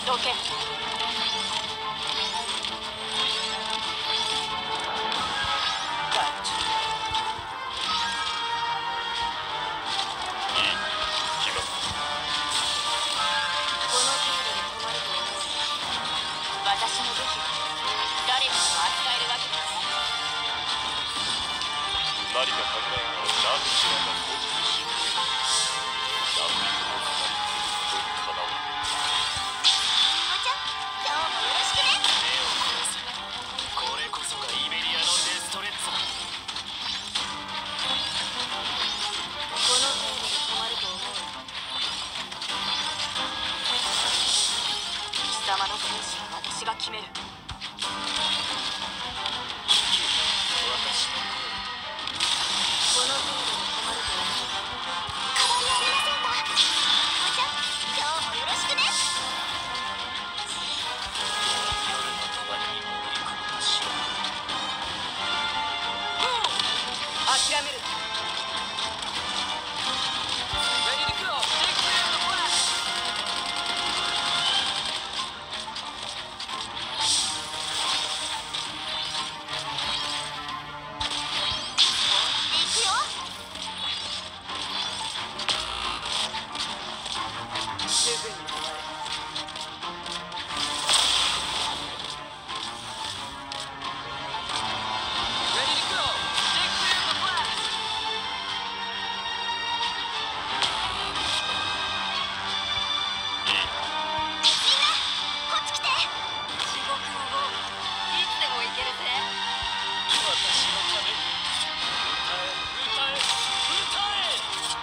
どけ。私の武器は誰にも扱えるわけです。 何か考えが何しらが固執し何人も語り継ぐことかなわ。 おちゃん、今日もよろしくね。 目を凝らせ。これこそがイベリアのデストレッツァ。 この程度で止まると思う。貴様の生死は私が決める。 私のこの程度で止まると思う。変わりありませんか。おちゃん、今日もよろしくね。 夜の帳に潜り込むとしよう。 諦める。 Ready to go. Take clear of the blast. 行くよ。すぐに終わる。 Ready to go. Take clear of the blast. みんな、こっち来て。地獄の門、いつでも行けるぜ。 私のために歌え歌え歌え。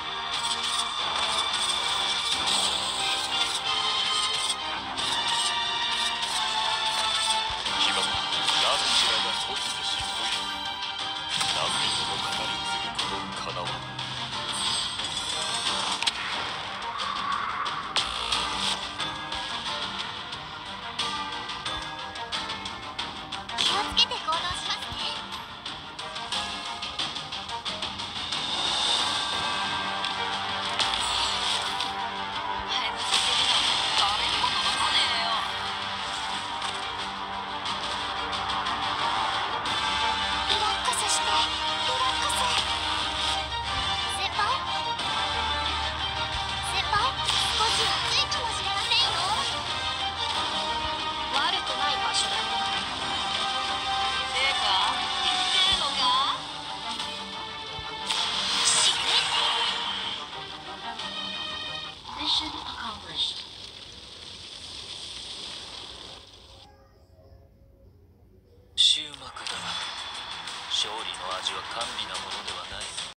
牙は何しらが突如し無意何人も語り継ぐことかなわ。 気をつけて行動しますね。タイムさせるの誰にも届かねえよ。リラックスして、リラックス。先輩先輩、少し暑いかもしれませんよ。悪くない場所だよ。てか、言ってえのか。死ね。Mission accomplished. 終幕だ。勝利の味は甘美なものではない。